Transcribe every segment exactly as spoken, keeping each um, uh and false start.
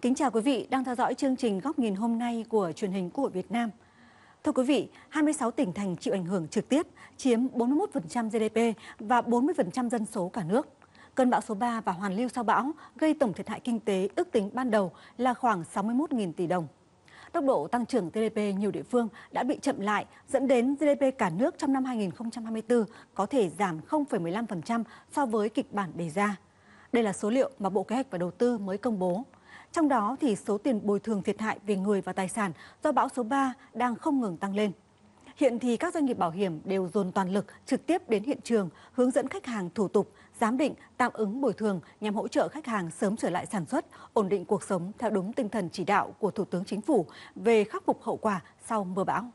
Kính chào quý vị đang theo dõi chương trình Góc nhìn hôm nay của truyền hình Quốc hội Việt Nam. Thưa quý vị, hai mươi sáu tỉnh thành chịu ảnh hưởng trực tiếp, chiếm bốn mươi mốt phần trăm giê đê pê và bốn mươi phần trăm dân số cả nước. Cơn bão số ba và hoàn lưu sau bão gây tổng thiệt hại kinh tế ước tính ban đầu là khoảng sáu mươi mốt nghìn tỷ đồng. Tốc độ tăng trưởng giê đê pê nhiều địa phương đã bị chậm lại, dẫn đến giê đê pê cả nước trong năm hai nghìn không trăm hai mươi tư có thể giảm không phẩy mười lăm phần trăm so với kịch bản đề ra. Đây là số liệu mà Bộ Kế hoạch và Đầu tư mới công bố. Trong đó thì số tiền bồi thường thiệt hại về người và tài sản do bão số ba đang không ngừng tăng lên. Hiện thì các doanh nghiệp bảo hiểm đều dồn toàn lực trực tiếp đến hiện trường, hướng dẫn khách hàng thủ tục, giám định, tạm ứng bồi thường nhằm hỗ trợ khách hàng sớm trở lại sản xuất, ổn định cuộc sống theo đúng tinh thần chỉ đạo của Thủ tướng Chính phủ về khắc phục hậu quả sau mưa bão.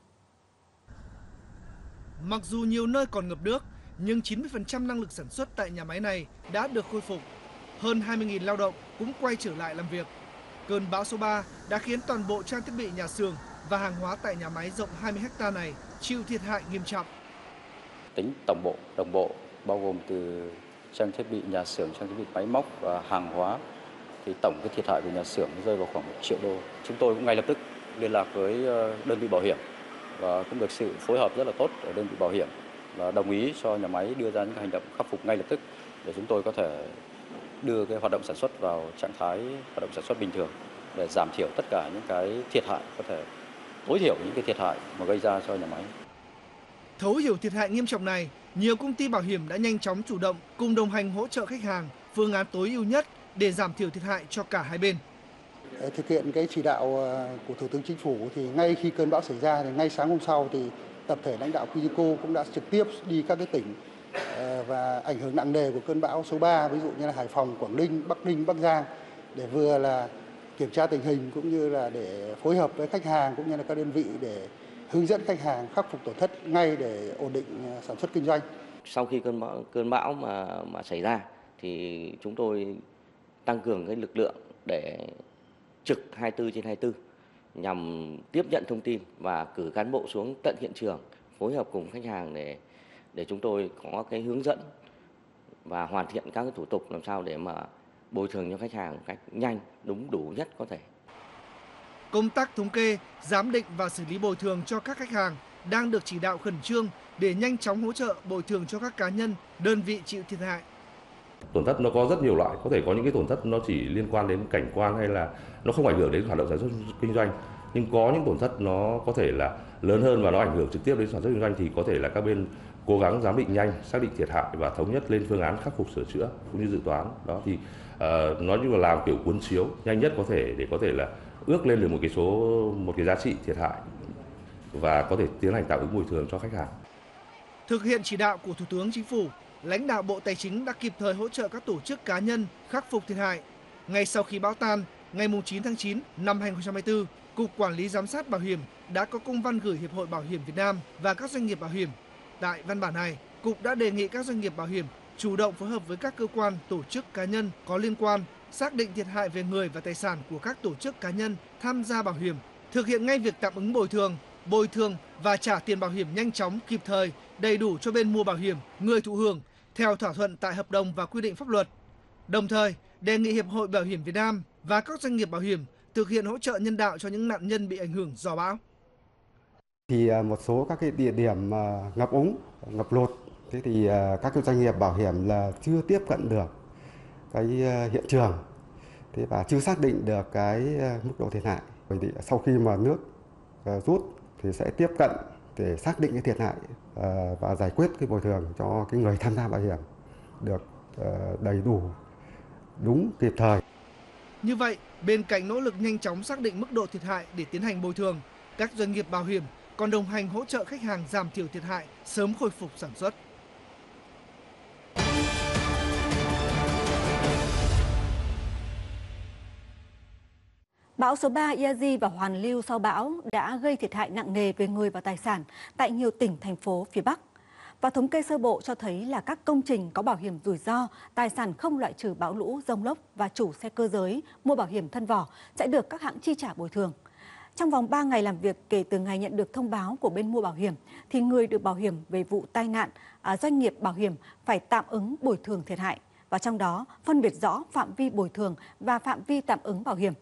Mặc dù nhiều nơi còn ngập nước, nhưng chín mươi phần trăm năng lực sản xuất tại nhà máy này đã được khôi phục. Hơn hai mươi nghìn lao động cũng quay trở lại làm việc. Cơn bão số ba đã khiến toàn bộ trang thiết bị nhà xưởng và hàng hóa tại nhà máy rộng hai mươi héc ta này chịu thiệt hại nghiêm trọng. Tính tổng bộ, đồng bộ bao gồm từ trang thiết bị nhà xưởng, trang thiết bị máy móc và hàng hóa thì tổng cái thiệt hại của nhà xưởng rơi vào khoảng một triệu đô. Chúng tôi cũng ngay lập tức liên lạc với đơn vị bảo hiểm và cũng được sự phối hợp rất là tốt ở đơn vị bảo hiểm và đồng ý cho nhà máy đưa ra những hành động khắc phục ngay lập tức để chúng tôi có thể đưa cái hoạt động sản xuất vào trạng thái hoạt động sản xuất bình thường để giảm thiểu tất cả những cái thiệt hại, có thể tối thiểu những cái thiệt hại mà gây ra cho nhà máy. Thấu hiểu thiệt hại nghiêm trọng này, nhiều công ty bảo hiểm đã nhanh chóng chủ động cùng đồng hành hỗ trợ khách hàng phương án tối ưu nhất để giảm thiểu thiệt hại cho cả hai bên. Thực hiện cái chỉ đạo của Thủ tướng Chính phủ thì ngay khi cơn bão xảy ra thì ngay sáng hôm sau thì tập thể lãnh đạo Quidico cũng đã trực tiếp đi các cái tỉnh và ảnh hưởng nặng nề của cơn bão số ba, ví dụ như là Hải Phòng, Quảng Ninh, Bắc Ninh, Bắc Giang để vừa là kiểm tra tình hình cũng như là để phối hợp với khách hàng cũng như là các đơn vị để hướng dẫn khách hàng khắc phục tổn thất ngay để ổn định sản xuất kinh doanh. Sau khi cơn bão cơn bão mà mà xảy ra thì chúng tôi tăng cường cái lực lượng để trực hai mươi tư trên hai mươi tư nhằm tiếp nhận thông tin và cử cán bộ xuống tận hiện trường phối hợp cùng khách hàng để để chúng tôi có cái hướng dẫn và hoàn thiện các cái thủ tục làm sao để mà bồi thường cho khách hàng một cách nhanh, đúng đủ nhất có thể. Công tác thống kê, giám định và xử lý bồi thường cho các khách hàng đang được chỉ đạo khẩn trương để nhanh chóng hỗ trợ bồi thường cho các cá nhân, đơn vị chịu thiệt hại. Tổn thất nó có rất nhiều loại, có thể có những cái tổn thất nó chỉ liên quan đến cảnh quan hay là nó không ảnh hưởng đến hoạt động sản xuất kinh doanh. Nhưng có những tổn thất nó có thể là lớn hơn và nó ảnh hưởng trực tiếp đến sản xuất kinh doanh thì có thể là các bên cố gắng giám định nhanh, xác định thiệt hại và thống nhất lên phương án khắc phục sửa chữa cũng như dự toán. Đó thì uh, nói chung là làm kiểu cuốn chiếu nhanh nhất có thể để có thể là ước lên được một cái số một cái giá trị thiệt hại và có thể tiến hành tạm ứng bồi thường cho khách hàng. Thực hiện chỉ đạo của Thủ tướng Chính phủ, lãnh đạo Bộ Tài chính đã kịp thời hỗ trợ các tổ chức cá nhân khắc phục thiệt hại. Ngay sau khi bão tan, ngày chín tháng chín năm hai nghìn không trăm hai mươi tư, Cục Quản lý Giám sát Bảo hiểm đã có công văn gửi Hiệp hội Bảo hiểm Việt Nam và các doanh nghiệp bảo hiểm. Tại văn bản này, Cục đã đề nghị các doanh nghiệp bảo hiểm chủ động phối hợp với các cơ quan, tổ chức cá nhân có liên quan, xác định thiệt hại về người và tài sản của các tổ chức cá nhân tham gia bảo hiểm, thực hiện ngay việc tạm ứng bồi thường, bồi thường và trả tiền bảo hiểm nhanh chóng, kịp thời, đầy đủ cho bên mua bảo hiểm, người thụ hưởng theo thỏa thuận tại hợp đồng và quy định pháp luật. Đồng thời, đề nghị Hiệp hội Bảo hiểm Việt Nam và các doanh nghiệp bảo hiểm thực hiện hỗ trợ nhân đạo cho những nạn nhân bị ảnh hưởng do bão. Thì một số các cái địa điểm ngập úng, ngập lụt, thế thì các cái doanh nghiệp bảo hiểm là chưa tiếp cận được cái hiện trường, thế và chưa xác định được cái mức độ thiệt hại. Bởi vì sau khi mà nước rút thì sẽ tiếp cận để xác định cái thiệt hại và giải quyết cái bồi thường cho cái người tham gia bảo hiểm được đầy đủ, đúng, kịp thời. Như vậy, bên cạnh nỗ lực nhanh chóng xác định mức độ thiệt hại để tiến hành bồi thường, các doanh nghiệp bảo hiểm còn đồng hành hỗ trợ khách hàng giảm thiểu thiệt hại, sớm khôi phục sản xuất. Bão số ba Yagi và hoàn lưu sau bão đã gây thiệt hại nặng nề về người và tài sản tại nhiều tỉnh, thành phố phía Bắc. Và thống kê sơ bộ cho thấy là các công trình có bảo hiểm rủi ro, tài sản không loại trừ bão lũ, dông lốc và chủ xe cơ giới mua bảo hiểm thân vỏ sẽ được các hãng chi trả bồi thường. Trong vòng ba ngày làm việc kể từ ngày nhận được thông báo của bên mua bảo hiểm, thì người được bảo hiểm về vụ tai nạn, doanh nghiệp bảo hiểm phải tạm ứng bồi thường thiệt hại. Và trong đó phân biệt rõ phạm vi bồi thường và phạm vi tạm ứng bảo hiểm.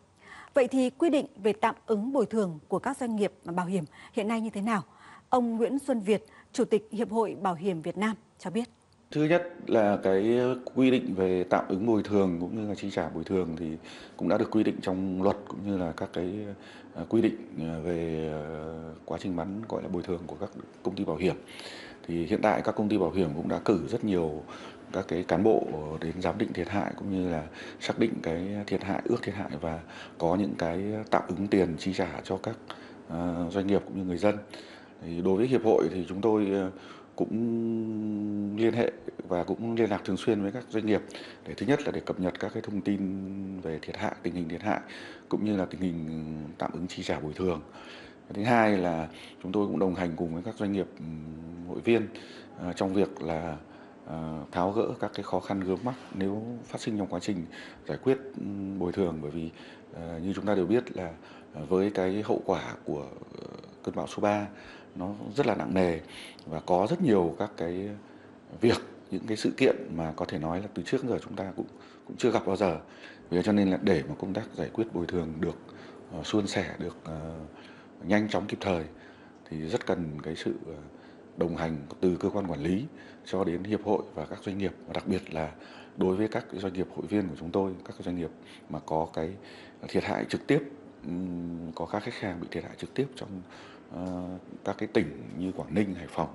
Vậy thì quy định về tạm ứng bồi thường của các doanh nghiệp bảo hiểm hiện nay như thế nào? Ông Nguyễn Xuân Việt, Chủ tịch Hiệp hội Bảo hiểm Việt Nam cho biết. Thứ nhất là cái quy định về tạm ứng bồi thường cũng như là chi trả bồi thường thì cũng đã được quy định trong luật, cũng như là các cái quy định về quá trình bán gọi là bồi thường của các công ty bảo hiểm. Thì hiện tại các công ty bảo hiểm cũng đã cử rất nhiều các cái cán bộ đến giám định thiệt hại cũng như là xác định cái thiệt hại, ước thiệt hại và có những cái tạm ứng tiền chi trả cho các doanh nghiệp cũng như người dân. Thì đối với hiệp hội thì chúng tôi cũng liên hệ và cũng liên lạc thường xuyên với các doanh nghiệp để thứ nhất là để cập nhật các cái thông tin về thiệt hại, tình hình thiệt hại cũng như là tình hình tạm ứng chi trả bồi thường. Thứ hai là chúng tôi cũng đồng hành cùng với các doanh nghiệp hội viên trong việc là tháo gỡ các cái khó khăn vướng mắc nếu phát sinh trong quá trình giải quyết bồi thường, bởi vì như chúng ta đều biết là với cái hậu quả của cơn bão số ba nó rất là nặng nề và có rất nhiều các cái việc, những cái sự kiện mà có thể nói là từ trước giờ chúng ta cũng cũng chưa gặp bao giờ. Vì cho nên là để mà công tác giải quyết bồi thường được uh, suôn sẻ, được uh, nhanh chóng kịp thời thì rất cần cái sự đồng hành từ cơ quan quản lý cho đến hiệp hội và các doanh nghiệp, và đặc biệt là đối với các cái doanh nghiệp hội viên của chúng tôi, các cái doanh nghiệp mà có cái thiệt hại trực tiếp, um, có các khách hàng bị thiệt hại trực tiếp trong uh, các cái tỉnh như Quảng Ninh, Hải Phòng.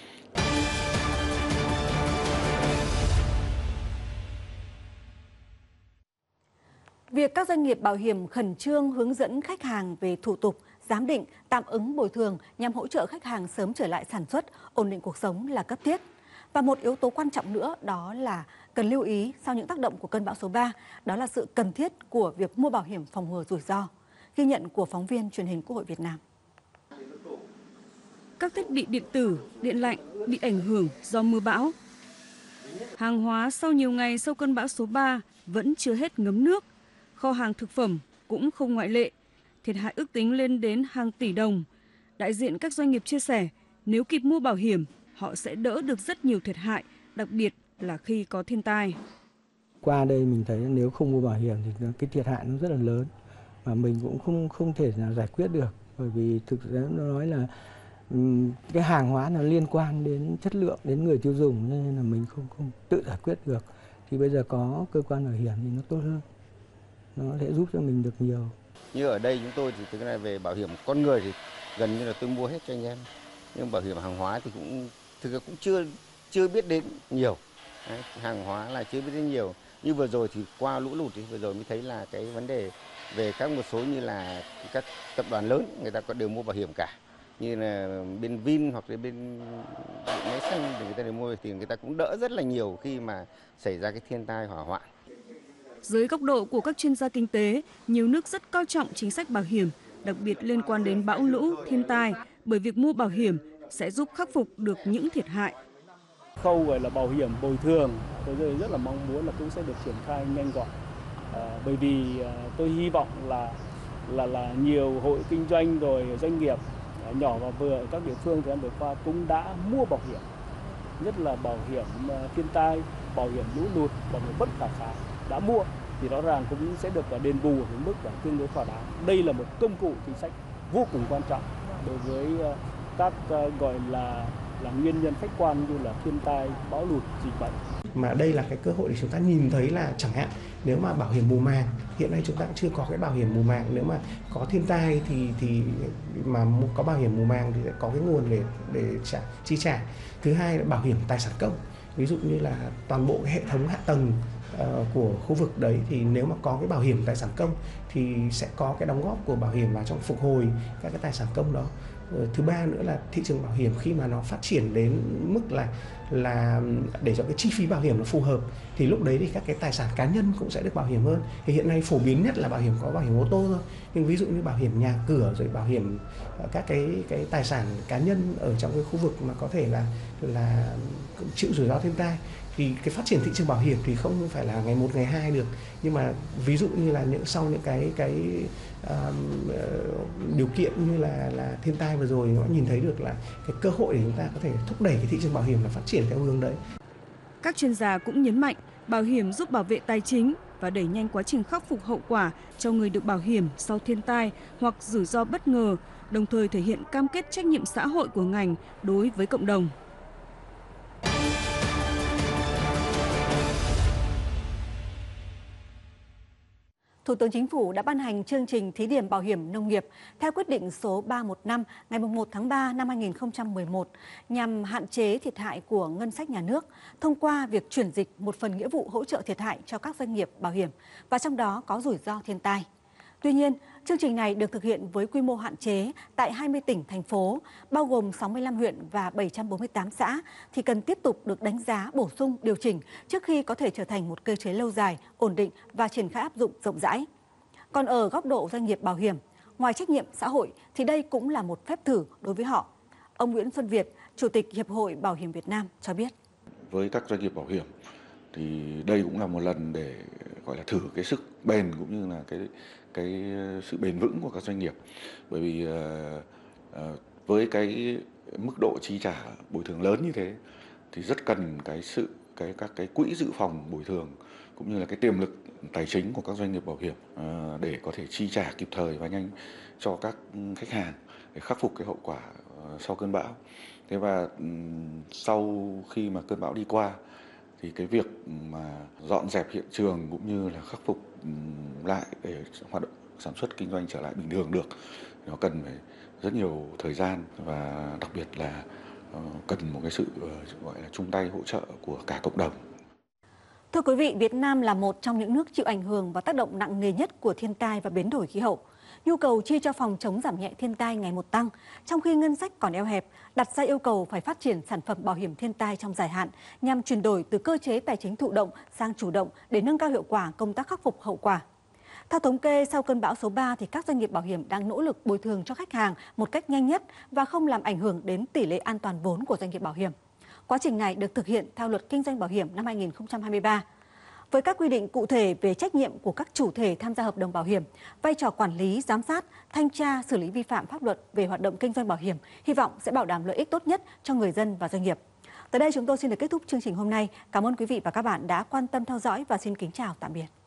Việc các doanh nghiệp bảo hiểm khẩn trương hướng dẫn khách hàng về thủ tục, giám định, tạm ứng bồi thường nhằm hỗ trợ khách hàng sớm trở lại sản xuất, ổn định cuộc sống là cấp thiết. Và một yếu tố quan trọng nữa đó là cần lưu ý sau những tác động của cơn bão số ba, đó là sự cần thiết của việc mua bảo hiểm phòng ngừa rủi ro. Ghi nhận của phóng viên Truyền hình Quốc hội Việt Nam. Các thiết bị điện tử, điện lạnh bị ảnh hưởng do mưa bão. Hàng hóa sau nhiều ngày sau cơn bão số ba vẫn chưa hết ngấm nước. Kho hàng thực phẩm cũng không ngoại lệ. Thiệt hại ước tính lên đến hàng tỷ đồng. Đại diện các doanh nghiệp chia sẻ, nếu kịp mua bảo hiểm, họ sẽ đỡ được rất nhiều thiệt hại, đặc biệt là khi có thiên tai. Qua đây mình thấy nếu không mua bảo hiểm thì cái thiệt hại nó rất là lớn. Mà mình cũng không không thể nào giải quyết được. Bởi vì thực ra nó nói là cái hàng hóa nó liên quan đến chất lượng, đến người tiêu dùng, nên là mình không không tự giải quyết được. Thì bây giờ có cơ quan bảo hiểm thì nó tốt hơn, nó sẽ giúp cho mình được nhiều. Như ở đây chúng tôi thì cái này về bảo hiểm con người thì gần như là tôi mua hết cho anh em, nhưng bảo hiểm hàng hóa thì cũng thực ra cũng chưa chưa biết đến nhiều. Đấy, hàng hóa là chưa biết đến nhiều. Như vừa rồi thì qua lũ lụt thì vừa rồi mới thấy là cái vấn đề về các một số như là các tập đoàn lớn người ta có đều mua bảo hiểm cả, như là bên Vin hoặc là bên máy xanh thì người ta đều mua, thì người ta cũng đỡ rất là nhiều khi mà xảy ra cái thiên tai hỏa hoạn. Dưới góc độ của các chuyên gia kinh tế, nhiều nước rất coi trọng chính sách bảo hiểm, đặc biệt liên quan đến bão lũ, thiên tai, bởi việc mua bảo hiểm sẽ giúp khắc phục được những thiệt hại. Khâu gọi là bảo hiểm bồi thường, tôi rất là mong muốn là cũng sẽ được triển khai nhanh gọn, à, bởi vì à, tôi hy vọng là là là nhiều hộ kinh doanh rồi doanh nghiệp nhỏ và vừa ở các địa phương thời gian vừa qua cũng đã mua bảo hiểm, nhất là bảo hiểm thiên tai, bảo hiểm lũ lụt, bảo hiểm bất khả kháng đã mua thì rõ ràng cũng sẽ được đền bù ở mức là tương đối thỏa đáng. Đây là một công cụ chính sách vô cùng quan trọng đối với các gọi là là nguyên nhân khách quan như là thiên tai, bão lụt, dịch bệnh. Mà đây là cái cơ hội để chúng ta nhìn thấy là chẳng hạn nếu mà bảo hiểm mùa màng, hiện nay chúng ta cũng chưa có cái bảo hiểm mùa màng, nếu mà có thiên tai thì thì mà có bảo hiểm mùa màng thì sẽ có cái nguồn để để trả chi trả. Thứ hai là bảo hiểm tài sản công, ví dụ như là toàn bộ cái hệ thống hạ tầng uh, của khu vực đấy thì nếu mà có cái bảo hiểm tài sản công thì sẽ có cái đóng góp của bảo hiểm vào trong phục hồi các cái tài sản công đó. Thứ ba nữa là thị trường bảo hiểm khi mà nó phát triển đến mức là là để cho cái chi phí bảo hiểm nó phù hợp thì lúc đấy thì các cái tài sản cá nhân cũng sẽ được bảo hiểm hơn. Thì hiện nay phổ biến nhất là bảo hiểm có bảo hiểm ô tô thôi, nhưng ví dụ như bảo hiểm nhà cửa rồi bảo hiểm các cái cái tài sản cá nhân ở trong cái khu vực mà có thể là là chịu rủi ro thiên tai thì cái phát triển thị trường bảo hiểm thì không phải là ngày một ngày hai được, nhưng mà ví dụ như là những sau những cái cái uh, điều kiện như là là thiên tai vừa rồi nó nhìn thấy được là cái cơ hội để chúng ta có thể thúc đẩy cái thị trường bảo hiểm là phát triển theo hướng đấy. Các chuyên gia cũng nhấn mạnh bảo hiểm giúp bảo vệ tài chính và đẩy nhanh quá trình khắc phục hậu quả cho người được bảo hiểm sau thiên tai hoặc rủi ro bất ngờ, đồng thời thể hiện cam kết trách nhiệm xã hội của ngành đối với cộng đồng. Thủ tướng Chính phủ đã ban hành chương trình thí điểm bảo hiểm nông nghiệp theo quyết định số ba trăm mười lăm ngày một tháng ba năm hai nghìn không trăm mười một nhằm hạn chế thiệt hại của ngân sách nhà nước thông qua việc chuyển dịch một phần nghĩa vụ hỗ trợ thiệt hại cho các doanh nghiệp bảo hiểm và trong đó có rủi ro thiên tai. Tuy nhiên, chương trình này được thực hiện với quy mô hạn chế tại hai mươi tỉnh, thành phố, bao gồm sáu mươi lăm huyện và bảy trăm bốn mươi tám xã, thì cần tiếp tục được đánh giá, bổ sung, điều chỉnh trước khi có thể trở thành một cơ chế lâu dài, ổn định và triển khai áp dụng rộng rãi. Còn ở góc độ doanh nghiệp bảo hiểm, ngoài trách nhiệm xã hội thì đây cũng là một phép thử đối với họ. Ông Nguyễn Xuân Việt, Chủ tịch Hiệp hội Bảo hiểm Việt Nam cho biết. Với các doanh nghiệp bảo hiểm thì đây cũng là một lần để gọi là thử cái sức bền cũng như là cái cái sự bền vững của các doanh nghiệp, bởi vì uh, uh, với cái mức độ chi trả bồi thường lớn như thế thì rất cần cái sự cái các cái quỹ dự phòng bồi thường cũng như là cái tiềm lực tài chính của các doanh nghiệp bảo hiểm uh, để có thể chi trả kịp thời và nhanh cho các khách hàng để khắc phục cái hậu quả uh, sau cơn bão. Thế và um, sau khi mà cơn bão đi qua thì cái việc mà dọn dẹp hiện trường cũng như là khắc phục lại để hoạt động sản xuất kinh doanh trở lại bình thường được, nó cần phải rất nhiều thời gian và đặc biệt là cần một cái sự gọi là chung tay hỗ trợ của cả cộng đồng. Thưa quý vị, Việt Nam là một trong những nước chịu ảnh hưởng và tác động nặng nề nhất của thiên tai và biến đổi khí hậu. Nhu cầu chi cho phòng chống giảm nhẹ thiên tai ngày một tăng, trong khi ngân sách còn eo hẹp, đặt ra yêu cầu phải phát triển sản phẩm bảo hiểm thiên tai trong dài hạn nhằm chuyển đổi từ cơ chế tài chính thụ động sang chủ động để nâng cao hiệu quả công tác khắc phục hậu quả. Theo thống kê, sau cơn bão số ba thì các doanh nghiệp bảo hiểm đang nỗ lực bồi thường cho khách hàng một cách nhanh nhất và không làm ảnh hưởng đến tỷ lệ an toàn vốn của doanh nghiệp bảo hiểm. Quá trình này được thực hiện theo Luật Kinh doanh Bảo hiểm năm hai nghìn không trăm hai mươi ba. Với các quy định cụ thể về trách nhiệm của các chủ thể tham gia hợp đồng bảo hiểm, vai trò quản lý, giám sát, thanh tra, xử lý vi phạm pháp luật về hoạt động kinh doanh bảo hiểm, hy vọng sẽ bảo đảm lợi ích tốt nhất cho người dân và doanh nghiệp. Tới đây chúng tôi xin được kết thúc chương trình hôm nay. Cảm ơn quý vị và các bạn đã quan tâm theo dõi và xin kính chào tạm biệt.